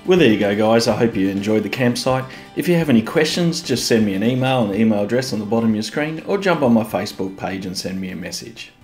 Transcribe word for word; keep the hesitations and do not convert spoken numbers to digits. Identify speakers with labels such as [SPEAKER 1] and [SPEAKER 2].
[SPEAKER 1] Well, there you go guys, I hope you enjoyed the campsite. If you have any questions, just send me an email on the email address on the bottom of your screen, or jump on my Facebook page and send me a message.